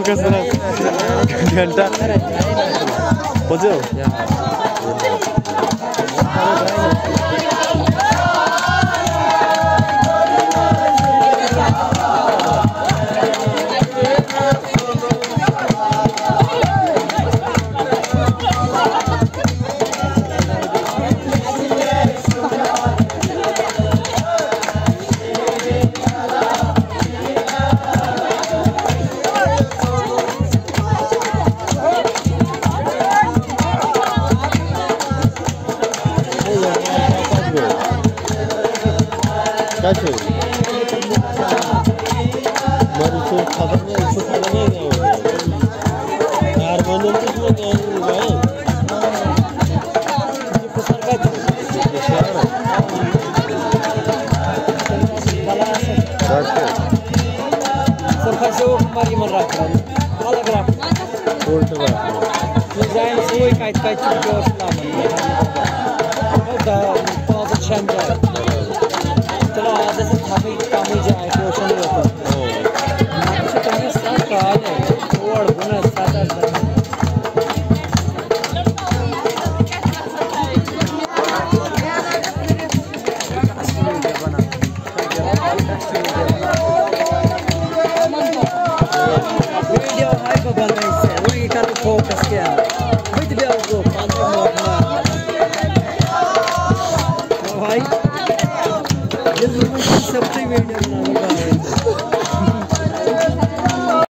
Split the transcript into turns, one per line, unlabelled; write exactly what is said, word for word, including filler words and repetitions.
घंटा बज्यो Kaçıyor. Baru itu kabarnya itu kabarnya ini. Harmonium itu juga yang lain. Ini besar kaca. Besar. Kaca. Sampai sewa kemari merakam. Kalau gerak. Full gerak. Desain semua kait-kait juga selama ini. Ada pada cendera. चलो आधे से काफी काम ही जाए question नहीं होता तो कहीं साथ का आ जाए और बोनस साथ आ जाए वीडियो हाई को बंद